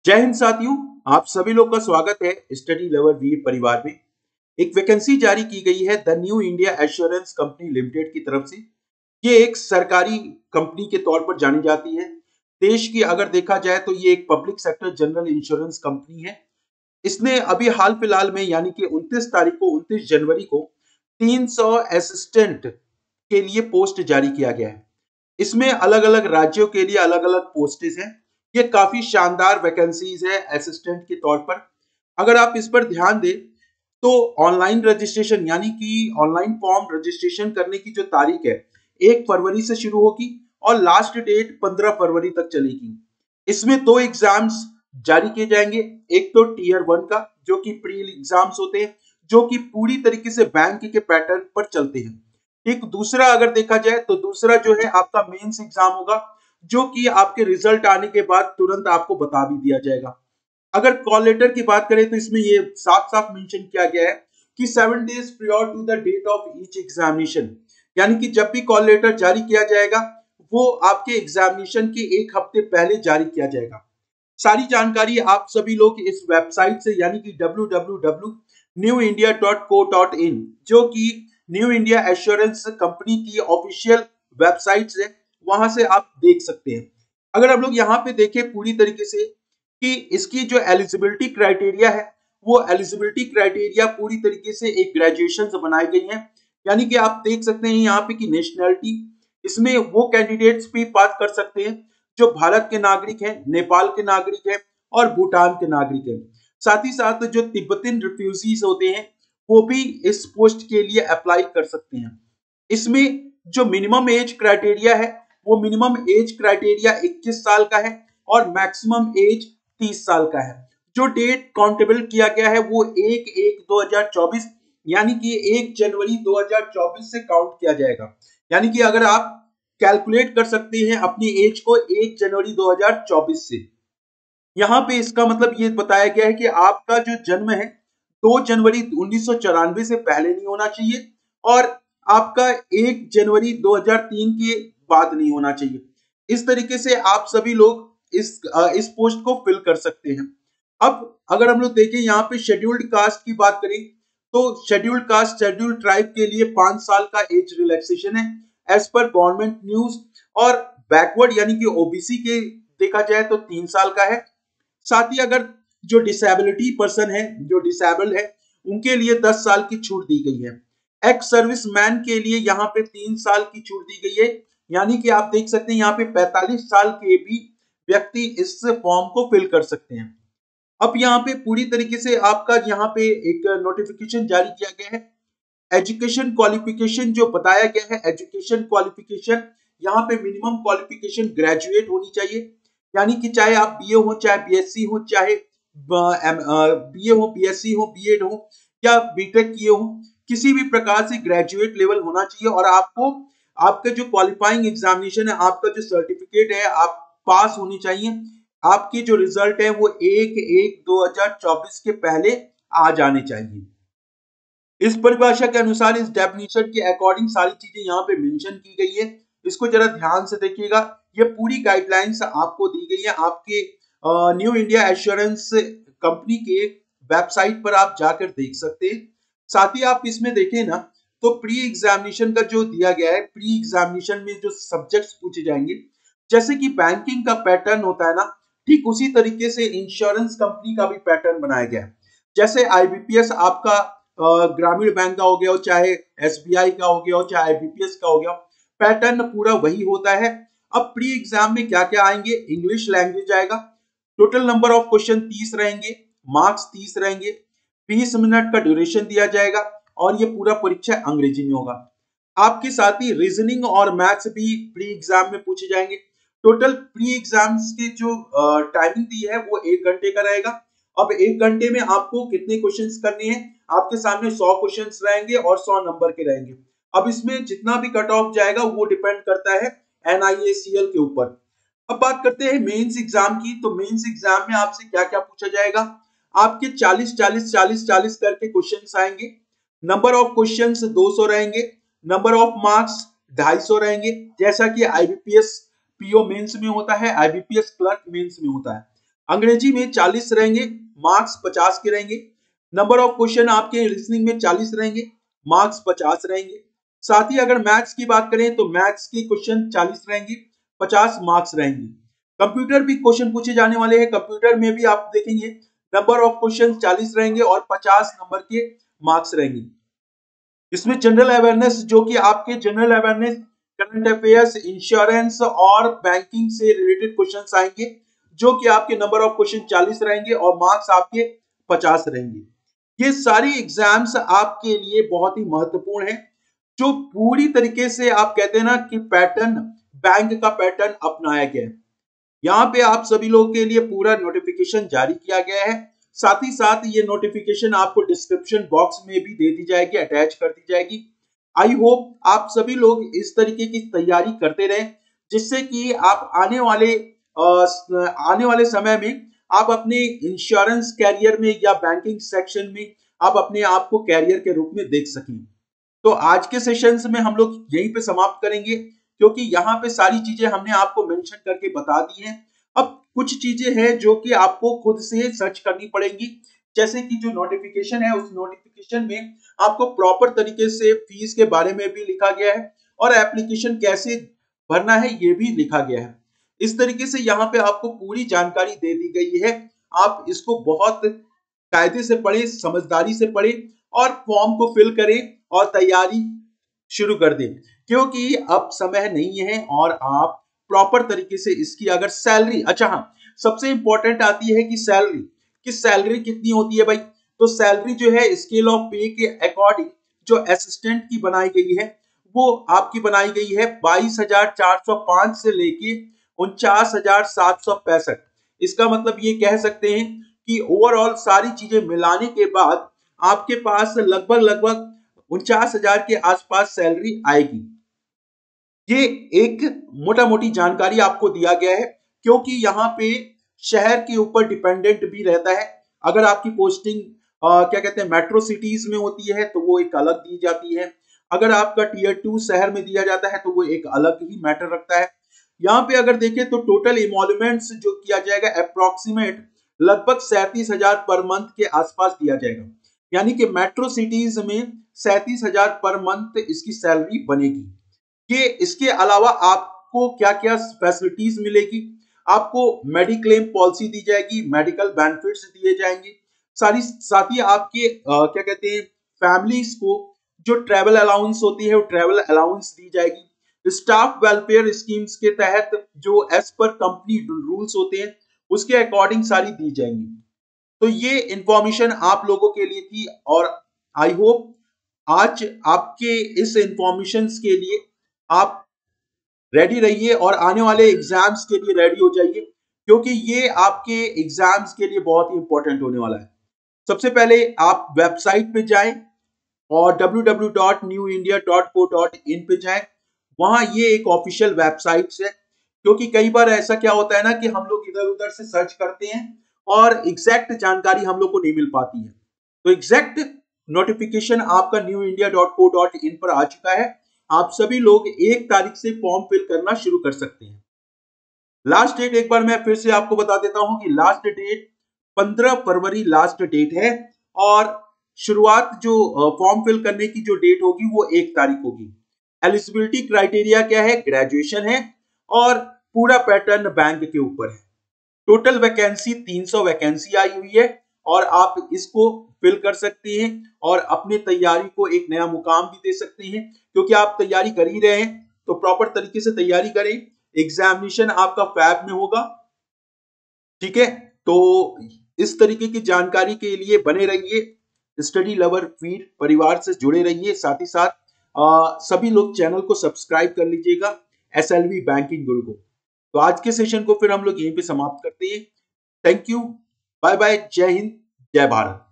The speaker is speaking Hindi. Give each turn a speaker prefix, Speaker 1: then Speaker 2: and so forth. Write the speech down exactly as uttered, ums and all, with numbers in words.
Speaker 1: जय हिंद साथियों, आप सभी लोग का स्वागत है स्टडी लवर वीर परिवार में। एक वैकेंसी जारी की गई है the new India assurance company limited की तरफ से। ये एक सरकारी कंपनी के तौर पर जानी जाती है। देश की अगर देखा जाए तो ये एक public sector general insurance company है। इसने अभी हाल फिलहाल में यानी कि उनतीस तारीख को उनतीस जनवरी को तीन सौ असिस्टेंट के लिए पोस्ट जारी किया गया है। इसमें अलग अलग राज्यों के लिए अलग अलग पोस्टेज हैं। ये काफी शानदार वैकेंसीज है असिस्टेंट के तौर पर। अगर आप इस पर ध्यान दें तो ऑनलाइन रजिस्ट्रेशन यानी कि ऑनलाइन फॉर्म रजिस्ट्रेशन करने की जो तारीख है एक फरवरी से शुरू होगी और लास्ट डेट पंद्रह फरवरी तक चलेगी। इसमें दो एग्जाम्स जारी किए जाएंगे। एक तो टीयर वन का जो कि प्री एग्जाम्स होते हैं, जो कि पूरी तरीके से बैंक के पैटर्न पर चलते हैं। एक दूसरा अगर देखा जाए तो दूसरा जो है आपका मेंस एग्जाम होगा, जो कि आपके रिजल्ट आने के बाद तुरंत आपको बता भी दिया जाएगा। अगर कॉल लेटर की बात करें तो इसमें ये साफ साफ मेंशन किया गया है कि seven days prior to the date of each examination, यानी कि जब भी कॉल लेटर जारी किया जाएगा वो आपके एग्जामिनेशन के एक हफ्ते पहले जारी किया जाएगा। सारी जानकारी आप सभी लोग इस वेबसाइट से यानी कि W W W dot new India dot co dot in, जो कि न्यू इंडिया एश्योरेंस कंपनी की ऑफिशियल वेबसाइट है, वहां से आप देख सकते हैं। अगर हम लोग यहाँ पे देखें पूरी तरीके से कि इसकी जो एलिजिबिलिटी क्राइटेरिया है वो एलिजिबिलिटी क्राइटेरिया पूरी तरीके से एक ग्रेजुएशन से बनाई गई है। यानी कि आप देख सकते हैं यहाँ पे कि नेशनैलिटी इसमें वो कैंडिडेट्स भी पास कर सकते हैं जो भारत के नागरिक हैं, नेपाल के नागरिक हैं और भूटान के नागरिक हैं। साथ ही साथ जो तिब्बतियन रिफ्यूजीज होते हैं वो भी इस पोस्ट के लिए अप्लाई कर सकते हैं। इसमें जो मिनिमम एज क्राइटेरिया है वो मिनिमम एज क्राइटेरिया इक्कीस साल का है और मैक्सिमम एज तीस साल का है। जो डेट काउंटेबल किया गया है वो एक एक दो हजार चौबीस यानी कि एक जनवरी दो हजार चौबीस से काउंट किया जाएगा। यानी कि अगर आप कैलकुलेट कर सकते हैं अपनी एज को एक जनवरी दो हजार चौबीस से। यहाँ पे इसका मतलब ये बताया गया है कि आपका जो जन्म है दो जनवरी उन्नीस सौ चौरानवे से पहले नहीं होना चाहिए और आपका एक जनवरी दो हजार तीन के बाद नहीं होना चाहिए। इस तरीके से आप सभी लोग इस इस पोस्ट को फिल कर सकते हैं। अब अगर हम लोग देखें यहाँ पे शेड्यूल्ड कास्ट की बात करें तो शेड्यूल्ड कास्ट शेड्यूल्ड ट्राइब के लिए पांच साल का एज रिलैक्सेशन है एज पर गवर्नमेंट न्यूज, और बैकवर्ड यानी कि ओबीसी के देखा जाए तो तीन साल का है। साथ ही अगर जो डिसेबिलिटी पर्सन है जो डिसेबल है उनके लिए दस साल की छूट दी गई है। एक्स सर्विस मैन के लिए यहाँ पे तीन साल की छूट दी गई है। यानी कि आप देख सकते हैं यहाँ पे पैंतालीस साल के भी व्यक्ति इस फॉर्म को फिल कर सकते हैं। अब यहाँ पे पूरी तरीके से आपका यहाँ पे एक नोटिफिकेशन जारी किया गया है। एजुकेशन क्वालिफिकेशन जो बताया गया है, एजुकेशन क्वालिफिकेशन यहाँ पे मिनिमम क्वालिफिकेशन ग्रेजुएट होनी चाहिए। यानी कि चाहे आप बीए हो, चाहे बीएससी हो, चाहे बीए हो, बीएससी हो, बीएड हो या बीटेक किए हो, किसी भी प्रकार से ग्रेजुएट लेवल होना चाहिए। और आपको आपका जो क्वालिफाइंग एग्जामिनेशन है, आपका जो सर्टिफिकेट है, आप पास होनी चाहिए। आपकी जो रिजल्ट है वो एक एक दो हजार चौबीस के पहले आ जाने चाहिए। इस परिभाषा के अनुसार इस डेफिनेशन के अकॉर्डिंग सारी चीजें यहाँ पे मेंशन की गई है। इसको जरा ध्यान से देखिएगा। ये पूरी गाइडलाइंस आपको दी गई है आपके न्यू इंडिया एश्योरेंस कंपनी के वेबसाइट पर, आप जाकर देख सकते हैं। साथ ही आप इसमें देखें ना तो प्री एग्जामिनेशन का जो दिया गया है, प्री एग्जामिनेशन में जो सब्जेक्ट्स पूछे जाएंगे जैसे कि बैंकिंग का पैटर्न होता है ना, ठीक उसी तरीके से इंश्योरेंस कंपनी का भी पैटर्न बनाया गया है। जैसे आईबीपीएस आपका ग्रामीण बैंक का हो गया हो, चाहे एसबीआई का हो गया हो, चाहे आईबीपीएस का हो गया हो, पैटर्न पूरा वही होता है। अब प्री एग्जाम में क्या क्या आएंगे, इंग्लिश लैंग्वेज आएगा, टोटल नंबर ऑफ क्वेश्चन तीस रहेंगे, मार्क्स तीस रहेंगे, बीस मिनट का ड्यूरेशन दिया जाएगा और ये पूरा परीक्षा अंग्रेजी में होगा। आपके साथ ही रीजनिंग और मैथ्स भी प्री एग्जाम में पूछे जाएंगे। टोटल प्री एग्जाम्स की जो टाइमिंग दी है वो एक घंटे का रहेगा। अब एक घंटे में आपको कितने क्वेश्चंस करने हैं, आपके सामने सौ क्वेश्चंस रहेंगे और सौ नंबर के रहेंगे। अब इसमें जितना भी कट ऑफ जाएगा वो डिपेंड करता है एनआईएसीएल के ऊपर। अब बात करते हैं मेंस एग्जाम की। तो मेंस एग्जाम में आपसे क्या क्या पूछा जाएगा, आपके चालीस चालीस चालीस चालीस करके क्वेश्चंस आएंगे। नंबर ऑफ क्वेश्चंस दो सौ रहेंगे, नंबर ऑफ मार्क्स ढाई सौ रहेंगे, जैसा कि आईबीपीएस पीओ मेंस में होता है, आईबीपीएस क्लर्क मेंस में होता है। अंग्रेजी में चालीस रहेंगे, मार्क्स पचास के रहेंगे। नंबर ऑफ क्वेश्चन आपके रीजनिंग में चालीस रहेंगे, मार्क्स पचास रहेंगे। साथ ही अगर मैथ्स की बात करें तो मैथ्स के क्वेश्चन चालीस रहेंगे, पचास मार्क्स रहेंगे। कंप्यूटर भी क्वेश्चन पूछे जाने वाले हैं, कंप्यूटर में भी आप देखेंगे नंबर ऑफ क्वेश्चन चालीस रहेंगे और पचास नंबर के मार्क्स रहेंगे। इसमें जनरल अवेयरनेस, जो कि आपके general awareness, current affairs, insurance और बैंकिंग से रिलेटेड क्वेश्चंस आएंगे, जो कि आपके नंबर ऑफ क्वेश्चन चालीस रहेंगे और मार्क्स आपके पचास रहेंगे। ये सारी एग्जाम्स आपके लिए बहुत ही महत्वपूर्ण है, जो पूरी तरीके से आप कहते हैं ना कि पैटर्न, बैंक का पैटर्न अपनाया गया है। यहाँ पे आप सभी लोगों के लिए पूरा नोटिफिकेशन जारी किया गया है। साथ ही साथ ये नोटिफिकेशन आपको डिस्क्रिप्शन बॉक्स में भी दे दी जाएगी, अटैच कर दी जाएगी। आई होप आप सभी लोग इस तरीके की तैयारी करते रहें, जिससे कि आप आने वाले आ, आने वाले समय में आप अपने इंश्योरेंस कैरियर में या बैंकिंग सेक्शन में आप अपने आप को कैरियर के रूप में देख सकें। तो आज के सेशंस में हम लोग यहीं पे समाप्त करेंगे, क्योंकि यहाँ पे सारी चीजें हमने आपको मेंशन करके बता दी हैं। अब कुछ चीजें हैं जो कि आपको खुद से सर्च करनी पड़ेंगी, जैसे कि जो नोटिफिकेशन है, उस नोटिफिकेशन में आपको प्रॉपर तरीके से फीस के बारे में भी लिखा गया है और एप्लीकेशन कैसे भरना है ये भी लिखा गया है। इस तरीके से यहाँ पे आपको पूरी जानकारी दे दी गई है। आप इसको बहुत कायदे से पढ़े, समझदारी से पढ़े और फॉर्म को फिल करें और तैयारी शुरू कर दें, क्योंकि अब समय नहीं है और आप प्रॉपर तरीके से इसकी अगर सैलरी, अच्छा हाँ, सबसे इंपॉर्टेंट आती है कि सैलरी, कि सैलरी कितनी होती है भाई। तो सैलरी जो है स्केल ऑफ पे के अकॉर्डिंग जो असिस्टेंट की बनाई गई है, वो आपकी बनाई गई है बाईस हजार चार सौ पांच से लेके उनचास हजार सात सौ पैंसठ। इसका मतलब ये कह सकते हैं कि ओवरऑल सारी चीजें मिलाने के बाद आपके पास लगभग लगभग उनचास हजार के आसपास सैलरी आएगी। ये एक मोटा मोटी जानकारी आपको दिया गया है, क्योंकि यहाँ पे शहर के ऊपर डिपेंडेंट भी रहता है। अगर आपकी पोस्टिंग आ, क्या कहते हैं मेट्रो सिटीज में होती है तो वो एक अलग दी जाती है, अगर आपका टीयर टू शहर में दिया जाता है तो वो एक अलग ही मैटर रखता है। यहाँ पे अगर देखें तो टोटल इमोल्यूमेंट्स जो किया जाएगा अप्रोक्सीमेट लगभग सैंतीस हजार पर मंथ के आसपास दिया जाएगा, यानी कि मेट्रो सिटीज में सैंतीस हजार पर मंथ इसकी सैलरी बनेगी। ये इसके अलावा आपको क्या क्या फैसिलिटीज मिलेगी, आपको मेडिक्लेम पॉलिसी दी जाएगी, मेडिकल बेनिफिट्स दिए जाएंगे, सारी साथ ही आपके आ, क्या कहते हैं फैमिलीज को जो ट्रैवल अलाउंस होती है वो ट्रैवल अलाउंस दी जाएगी। स्टाफ वेलफेयर स्कीम्स के तहत जो एज पर कंपनी रूल्स होते हैं उसके अकॉर्डिंग सारी दी जाएंगी। तो ये इंफॉर्मेशन आप लोगों के लिए थी और आई होप आज आपके इस इंफॉर्मेशन के लिए आप रेडी रहिए और आने वाले एग्जाम्स के लिए रेडी हो जाइए, क्योंकि ये आपके एग्जाम्स के लिए बहुत ही इंपॉर्टेंट होने वाला है। सबसे पहले आप वेबसाइट पे जाएं और W W W dot new India dot co dot in पे जाएं। वहां ये एक ऑफिशियल वेबसाइट है, क्योंकि कई बार ऐसा क्या होता है ना कि हम लोग इधर उधर से सर्च करते हैं और एग्जैक्ट जानकारी हम लोग को नहीं मिल पाती है। तो एग्जैक्ट नोटिफिकेशन आपका new India dot co dot in पर आ चुका है। आप सभी लोग एक तारीख से फॉर्म फिल करना शुरू कर सकते हैं। लास्ट डेट एक बार मैं फिर से आपको बता देता हूं कि लास्ट डेट पंद्रह फरवरी लास्ट डेट है और शुरुआत जो फॉर्म फिल करने की जो डेट होगी वो एक तारीख होगी। एलिजिबिलिटी क्राइटेरिया क्या है, ग्रेजुएशन है और पूरा पैटर्न बैंक के ऊपर है। टोटल वैकेंसी तीन सौ वैकेंसी आई हुई है और आप इसको फिल कर सकते हैं और अपने तैयारी को एक नया मुकाम भी दे सकते हैं, क्योंकि आप तैयारी कर ही रहे हैं तो प्रॉपर तरीके से तैयारी करें। एग्जामिनेशन आपका फैब में होगा, ठीक है। तो इस तरीके की जानकारी के लिए बने रहिए, स्टडी लवर वीर परिवार से जुड़े रहिए। साथ ही साथ आ, सभी लोग चैनल को सब्सक्राइब कर लीजिएगा, एसएलवी बैंकिंग गुरु को। तो आज के सेशन को फिर हम लोग यहीं पे समाप्त करते हैं। थैंक यू, बाय बाय, जय हिंद, जय भारत।